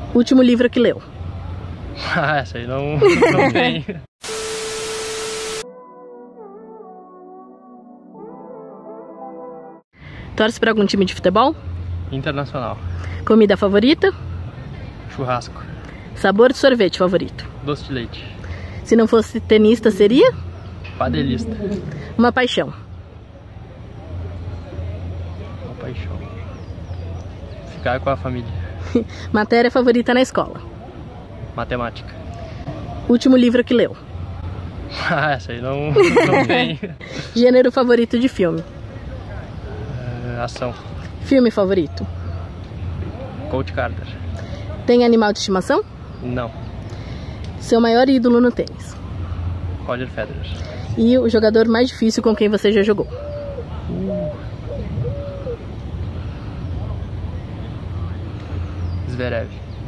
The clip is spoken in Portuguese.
Último livro que leu? Ah, essa aí não tem. Torce para algum time de futebol? Internacional. Comida favorita? Churrasco. Sabor de sorvete favorito? Doce de leite. Se não fosse tenista, seria? Padelista. Uma paixão? Uma paixão. Ficar com a família. Matéria favorita na escola? Matemática. Último livro que leu? Ah, essa aí não tem. Gênero favorito de filme? Ação. Filme favorito? Coach Carter. Tem animal de estimação? Não. Seu maior ídolo no tênis? Roger Federer. E o jogador mais difícil com quem você já jogou? Zverev.